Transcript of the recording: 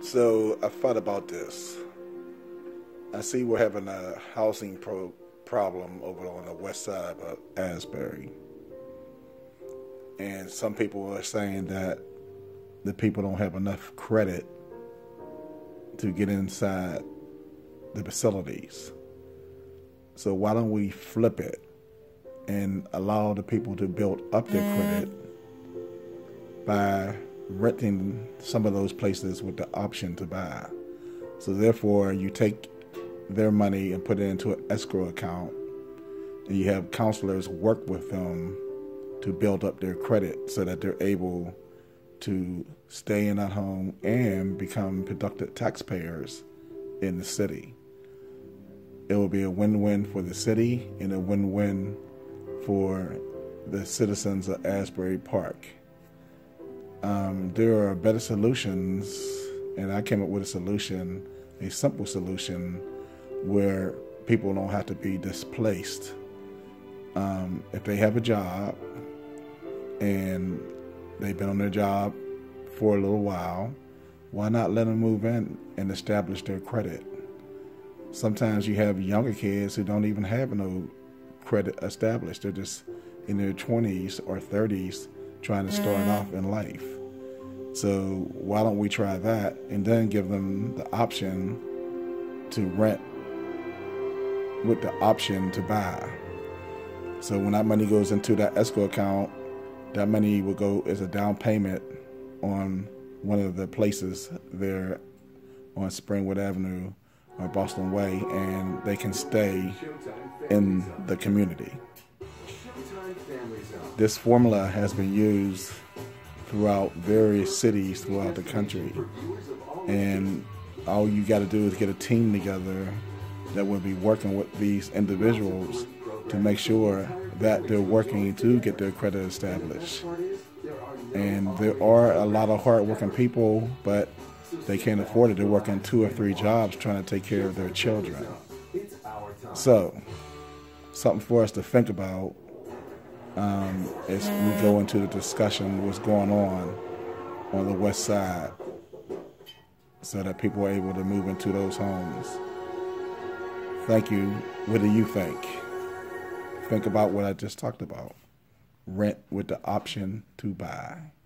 So I thought about this. I see we're having a housing problem over on the west side of Asbury. And some people are saying that the people don't have enough credit to get inside the facilities. So why don't we flip it and allow the people to build up their credit by renting some of those places with the option to buy. So therefore, you take their money and put it into an escrow account, and you have counselors work with them to build up their credit so that they're able to stay in that home and become productive taxpayers in the city. It will be a win-win for the city and a win-win for the citizens of Asbury Park. There are better solutions, and I came up with a solution, a simple solution, where people don't have to be displaced. If they have a job and they've been on their job for a little while, why not let them move in and establish their credit? Sometimes you have younger kids who don't even have no credit established. They're just in their 20s or 30s trying to start off in life. So why don't we try that and then give them the option to rent with the option to buy. So when that money goes into that escrow account, that money will go as a down payment on one of the places there on Springwood Avenue or Boston Way, and they can stay in the community. This formula has been used throughout various cities throughout the country, and all you got to do is get a team together that will be working with these individuals to make sure that they're working to get their credit established. And there are a lot of hard-working people, but they can't afford it. They're working 2 or 3 jobs trying to take care of their children. So, something for us to think about as we go into the discussion what's going on the west side, so that people are able to move into those homes. Thank you. What do you think? Think about what I just talked about. Rent with the option to buy.